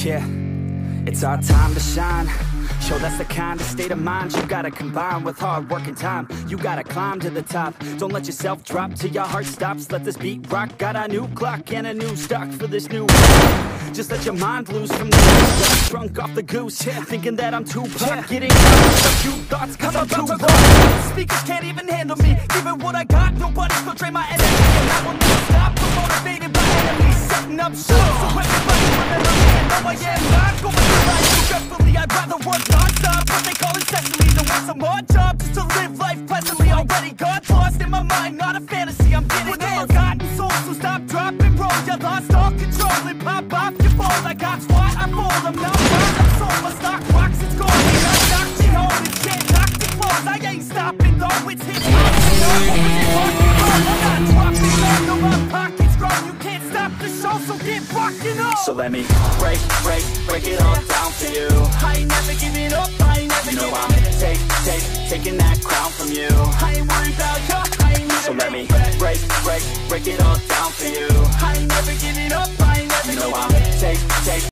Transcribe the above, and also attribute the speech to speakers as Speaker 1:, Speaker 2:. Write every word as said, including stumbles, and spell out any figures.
Speaker 1: Yeah, it's our time to shine. Show that's the kind of state of mind you gotta combine with hard work and time. You gotta climb to the top. Don't let yourself drop till your heart stops. Let this beat rock. Got a new clock and a new stock for this new just let your mind loose from the news. Drunk off the goose, yeah. Thinking that I'm too pop. Yeah. Getting out of a few thoughts cause I'm too lost. Speakers can't even handle me. Giving what I got, nobody's gonna drain my energy. And I will never stop. I'm motivated by enemies, setting up show. So everybody remember me and know I am not going to lie regretfully. I'd rather work non-stop, what they call incessantly, than work some more job just to live life pleasantly. Already got lost in my mind, not a fantasy. I'm getting there. Forgotten souls, so stop, drop, and roll. You lost all control and pop off your ball. I got squat, I fold. I'm not right, I'm sold. My stock rocks, it's gone. They got knocked me home and can't knock the floors. I ain't stopping though, it's hitting hard. I'm not dropping low, no, my pocket's grown. You can't stop the show, so get rockin' up. So let me break, break, break it all down for you. I ain't never giving up, I ain't never you know I'm take, take, taking that crown from you. I ain't worried about you, I ain't never so let me break, break, break it all down for you. I ain't never giving up, I ain't never you know I'm take, take